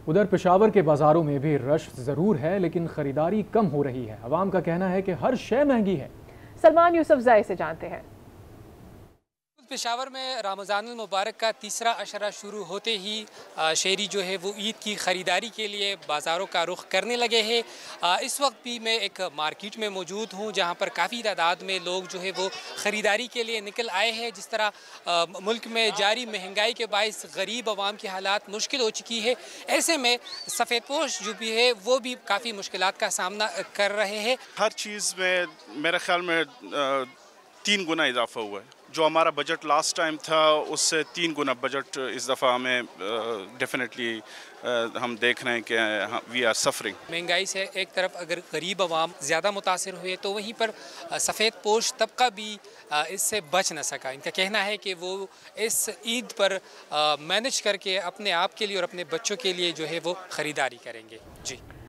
उधर पेशावर के बाजारों में भी रश ज़रूर है, लेकिन ख़रीदारी कम हो रही है। अवाम का कहना है कि हर शय महंगी है। सलमान यूसुफज़ई से जानते हैं। पेशावर में रमज़ानुल मुबारक का तीसरा अशरा शुरू होते ही शहरी जो है वो ईद की ख़रीदारी के लिए बाज़ारों का रुख करने लगे हैं। इस वक्त भी मैं एक मार्केट में मौजूद हूँ जहाँ पर काफ़ी तादाद में लोग जो है वो ख़रीदारी के लिए निकल आए हैं। जिस तरह मुल्क में जारी महंगाई के बायस गरीब आवाम की हालात मुश्किल हो चुकी है, ऐसे में सफ़ेदपोश जो भी है वो भी काफ़ी मुश्किलात का सामना कर रहे हैं। हर चीज़ में मेरे ख्याल में 3 गुना इजाफा हुआ है। जो हमारा बजट लास्ट टाइम था उससे 3 गुना बजट इस दफ़ा हमें डेफिनेटली हम देख रहे हैं कि वी आर सफरिंग। महंगाई से एक तरफ अगर गरीब आवाम ज़्यादा मुतासिर हुए तो वहीं पर सफ़ेद पोश तबका भी इससे बच न सका। इनका कहना है कि वो इस ईद पर मैनेज करके अपने आप के लिए और अपने बच्चों के लिए जो है वो ख़रीदारी करेंगे। जी।